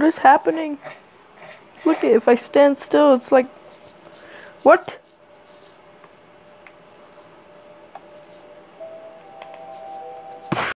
What is happening? Look, if I stand still, it's like... What?